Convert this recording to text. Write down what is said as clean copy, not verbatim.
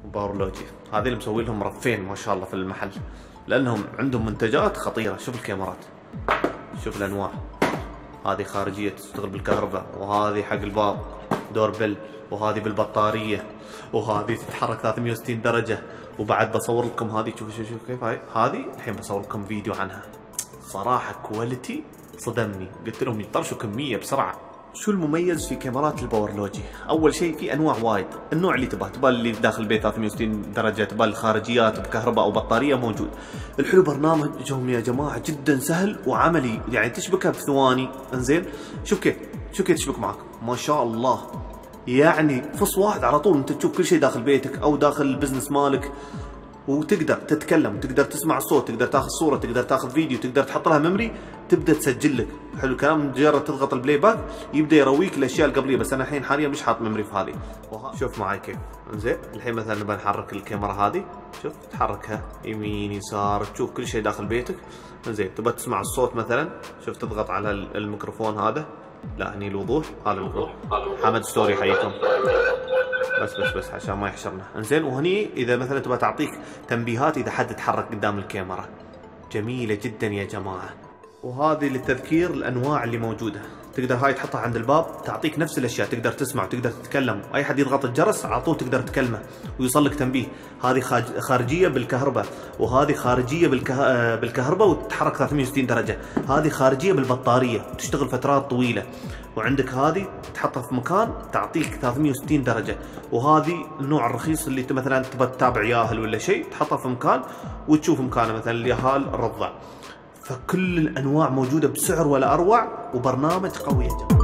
وباورلوجي. هذه اللي مسوي لهم رفين ما شاء الله في المحل، لانهم عندهم منتجات خطيره. شوف الكاميرات، شوف الانواع. هذه خارجيه تشتغل بالكهرباء، وهذه حق الباب دور بل، وهذه بالبطاريه، وهذه تتحرك 360 درجه. وبعد بصور لكم هذه، شوف كيف هذه الحين بصور لكم فيديو عنها. صراحه كواليتي صدمني، قلت لهم يطرشوا كميه بسرعه. شو المميز في كاميرات الباورلوجي؟ اول شيء في انواع وايد، النوع اللي تبغى اللي داخل البيت 360 درجه، تبغى الخارجيات بكهرباء او بطاريه موجود. الحلو برنامجهم يا جماعه جدا سهل وعملي، يعني تشبكها بثواني. انزين شوف كيف تشبك معك ما شاء الله، يعني فص واحد على طول انت تشوف كل شيء داخل بيتك او داخل البزنس مالك، وتقدر تتكلم، تقدر تسمع الصوت، تقدر تاخذ صوره، تقدر تاخذ فيديو، تقدر تحط لها ميموري، تبدا تسجل لك. حلو الكلام، مجرد تضغط البلاي باك يبدا يرويك الاشياء القبليه. بس انا الحين حاليا مش حاط ميموري في هذه. شوف معي كيف. زين الحين مثلا نبغى نحرك الكاميرا هذه، شوف تحركها يمين يسار، تشوف كل شيء داخل بيتك. زين تبغى تسمع الصوت مثلا، شوف تضغط على الميكروفون هذا، لا هني الوضوح، هذا الوضوح. حمد ستوري حيكم، بس عشان ما يحشرنا. انزين وهني اذا مثلا تبغى تعطيك تنبيهات اذا حد تحرك قدام الكاميرا. جميله جدا يا جماعه. وهذه للتذكير الانواع اللي موجوده، تقدر هاي تحطها عند الباب، تعطيك نفس الاشياء، تقدر تسمع وتقدر تتكلم، اي حد يضغط الجرس على طول تقدر تكلمه ويوصل لك تنبيه. هذه خارجيه بالكهرباء، وهذه خارجيه بالكهرباء وتتحرك 360 درجه. هذه خارجيه بالبطاريه وتشتغل فترات طويله. وعندك هذه تحطها في مكان تعطيك 360 درجه. وهذه النوع الرخيص اللي مثلا تبغى تتابع ياهل ولا شيء، تحطها في مكان وتشوف مكانه مثلا الياهل الرضع. فكل الانواع موجوده بسعر ولا اروع، وبرنامج قوي يا جماعه.